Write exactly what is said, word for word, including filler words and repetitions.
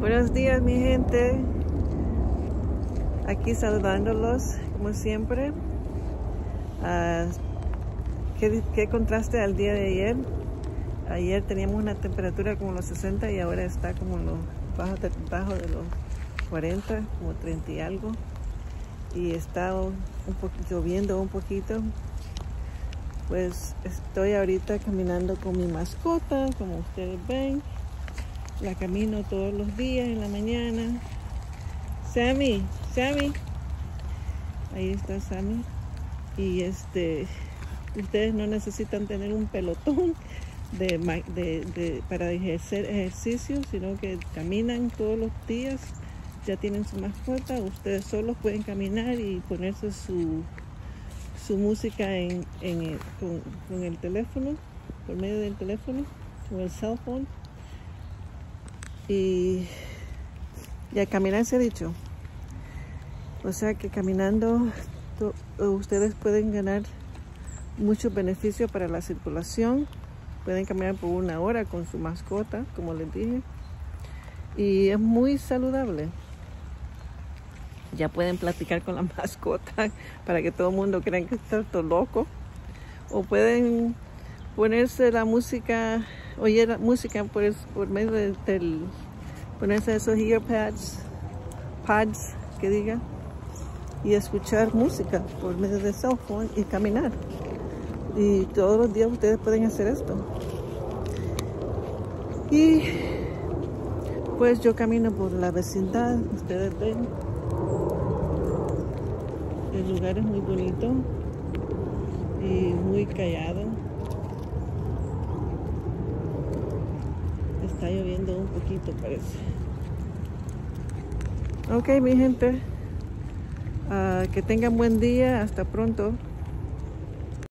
Buenos días, mi gente. Aquí saludándolos como siempre. Uh, ¿qué, ¿Qué contraste al día de ayer? Ayer teníamos una temperatura como los sesenta y ahora está como los bajo de, bajo de los cuarenta, como treinta y algo. Y está un poquito lloviendo un poquito. Pues estoy ahorita caminando con mi mascota, como ustedes ven. La camino todos los días en la mañana. Sammy, Sammy. Ahí está Sammy. Y este, ustedes no necesitan tener un pelotón de, de, de, para ejercer ejercicio, sino que caminan todos los días. Ya tienen su mascota. Ustedes solos pueden caminar y ponerse su, su música en, en el, con, con el teléfono, por medio del teléfono, con el cell phone. Y ya caminar se ha dicho. O sea que caminando to, ustedes pueden ganar muchos beneficios para la circulación. Pueden caminar por una hora con su mascota, como les dije. Y es muy saludable. Ya pueden platicar con la mascota para que todo el mundo crea que está todo loco. O pueden ponerse la música, oír la música por, por medio del, del, ponerse esos earpads, pads que diga, y escuchar música por medio del cell phone y caminar. Y todos los días ustedes pueden hacer esto. Y pues yo camino por la vecindad, ustedes ven. El lugar es muy bonito y muy callado. Está lloviendo un poquito, parece. Ok, mi gente. Uh, que tengan buen día. Hasta pronto.